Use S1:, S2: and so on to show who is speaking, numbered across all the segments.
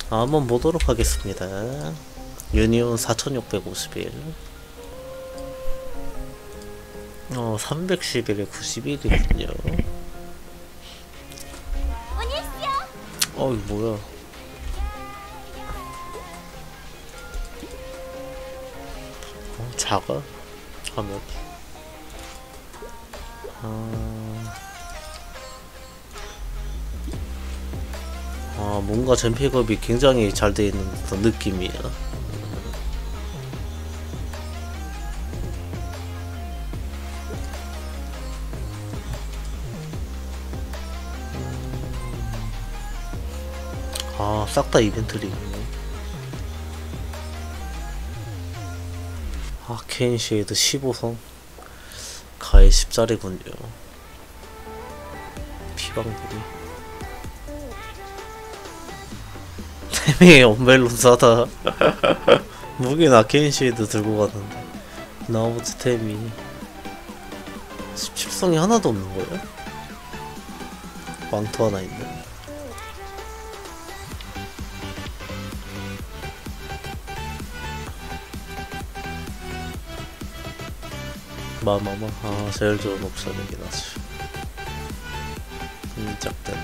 S1: 한번 보도록 하겠습니다. 유니온 4651 311에 91이군요. 이거 뭐야. 작아? 화면이. 뭔가 젠픽업이 굉장히 잘 되어 있는 그런 느낌이에요. 싹 다 이벤트리 있네. 아케인 쉐이드 15성 가해 10짜리군요. 피방불이 3명의 언벨론사다. 무기는 아케인 쉐이드 들고 가는데 나머지 템이 17성이 하나도 없는 거예요? 망토 하나 있네. 마마마. 제일 좋은 옵션이긴 하지. 짝대.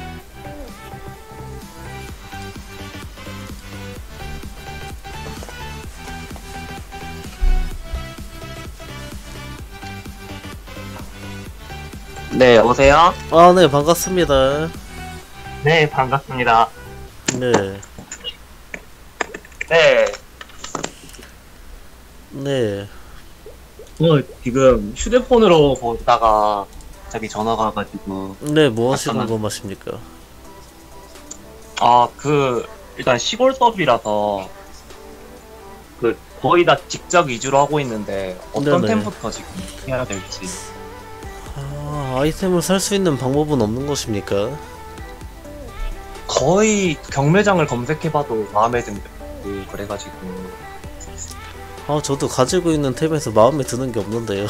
S2: 네, 여보세요?
S1: 네, 반갑습니다.
S2: 네, 반갑습니다.
S1: 네.
S2: 네.
S1: 네.
S2: 지금 휴대폰으로 보다가 갑자기 전화가 와가지고.
S1: 네, 뭐 하시는 거 마십니까?
S2: 일단 시골 서비라서, 거의 다 직접 위주로 하고 있는데, 어떤
S1: 네네.
S2: 템부터 지금 해야 될지.
S1: 아이템을 살 수 있는 방법은 없는 것입니까?
S2: 거의 경매장을 검색해봐도 마음에 든고, 그래가지고.
S1: 저도 가지고 있는 템에서 마음에 드는 게 없는데요.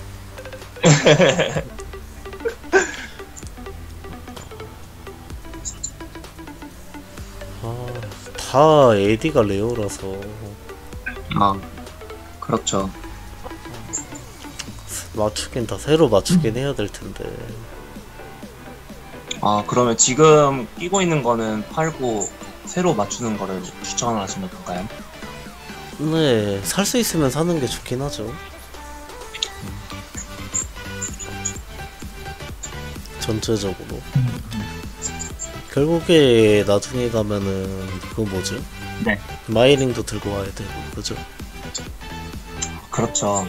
S1: 다 AD가 레어라서
S2: 그렇죠.
S1: 맞추긴 다 새로 맞추긴 해야 될 텐데.
S2: 그러면 지금 끼고 있는 거는 팔고, 새로 맞추는 거를 추천하시면 될까요?
S1: 네, 살 수 있으면 사는 게 좋긴 하죠. 전체적으로. 결국에 나중에 가면은 그거 뭐죠?
S2: 네.
S1: 마이링도 들고 와야 되고, 그죠?
S2: 그렇죠.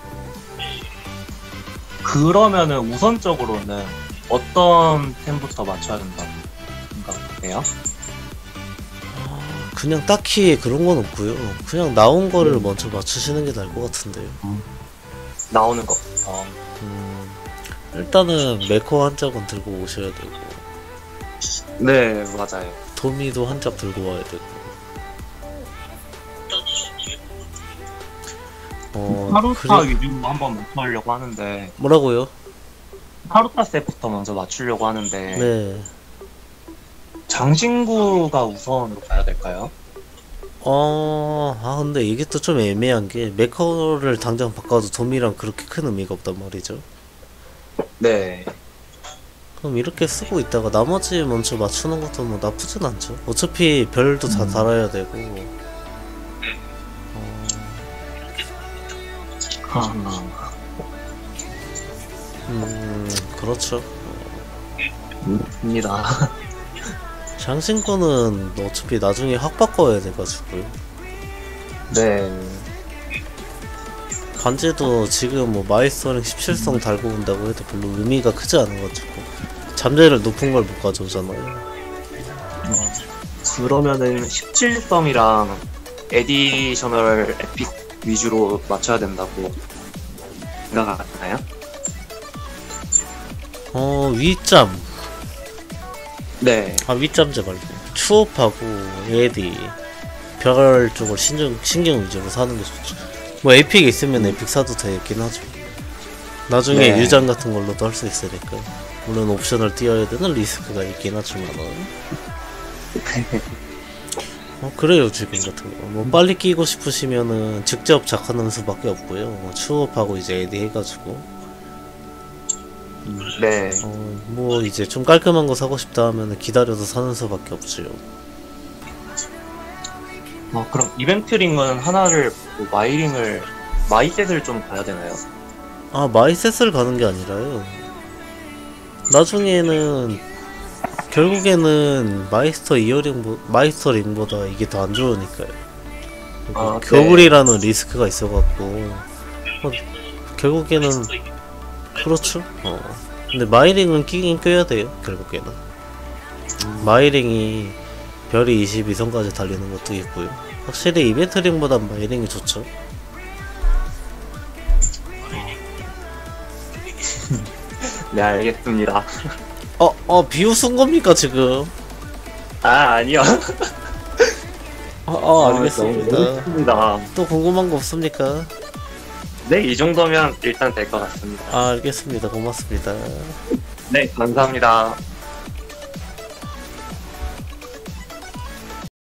S2: 그러면은 우선적으로는 어떤 템부터 맞춰야 된다고 생각해요?
S1: 그냥 딱히 그런 건 없고요. 그냥 나온 거를 먼저 맞추시는 게 나을 것 같은데요.
S2: 나오는 것부터.
S1: 일단은 메커 한 짝은 들고 오셔야 되고,
S2: 네, 맞아요.
S1: 도미도 한 짝 들고 와야 되고.
S2: 하루타 위주로 한번 맞춰보려고 하는데,
S1: 뭐라고요?
S2: 하루타 셋부터 먼저 맞추려고 하는데,
S1: 네.
S2: 장신구가 우선으로 가야 될까요?
S1: 근데 이게 또 좀 애매한 게, 메커를 당장 바꿔도 도미랑 그렇게 큰 의미가 없단 말이죠.
S2: 네.
S1: 그럼 이렇게 쓰고 있다가 나머지 먼저 맞추는 것도 뭐 나쁘진 않죠. 어차피 별도 다 달아야 되고. 그렇죠.
S2: 입니다.
S1: 장신구는 어차피 나중에 확 바꿔야 돼가지고요.
S2: 네.
S1: 반지도 지금 뭐 마이스터링 17성 달고 온다고 해도 별로 의미가 크지 않아가지고 잠재를 높은 걸 못 가져오잖아요.
S2: 그러면은 17성이랑 에디셔널 에픽 위주로 맞춰야 된다고 생각하나요?
S1: 위점.
S2: 네.
S1: 위점제 말고 추업하고 에디 별 쪽을 신경 위주로 사는 게 좋죠. 뭐 에픽 있으면 에픽 사도 되긴 하죠. 나중에
S2: 네.
S1: 유장 같은 걸로도 할 수 있으니까. 물론 옵션을 띄워야 되는 리스크가 있긴 하지만 그래요. 죽임 같은 거. 뭐 빨리 끼고 싶으시면은 직접 작하는 수밖에 없고요. 추업하고 이제 에디 해가지고
S2: 네.
S1: 뭐 이제 좀 깔끔한 거 사고 싶다 하면은 기다려서 사는 수밖에 없지요.
S2: 그럼 이벤트 링은 하나를 뭐 마이링을 마이셋을 좀 봐야 되나요?
S1: 마이셋을 가는 게 아니라요. 나중에는 결국에는 마이스터 링보다 이게 더 안 좋으니까요.
S2: 네.
S1: 겨울이라는 리스크가 있어갖고 결국에는 그렇죠. 근데 마이링은 끼긴 껴야 돼요. 결국에는 마이링이 별이 22성까지 달리는 것도 있고요. 확실히 이벤트 링보다 마이링이 좋죠.
S2: 네, 알겠습니다.
S1: 비웃은 겁니까 지금?
S2: 아니요.
S1: 알겠습니다.
S2: 너무 좋습니다.
S1: 또 궁금한 거 없습니까?
S2: 네, 이 정도면 일단 될 것 같습니다.
S1: 알겠습니다. 고맙습니다.
S2: 네, 감사합니다.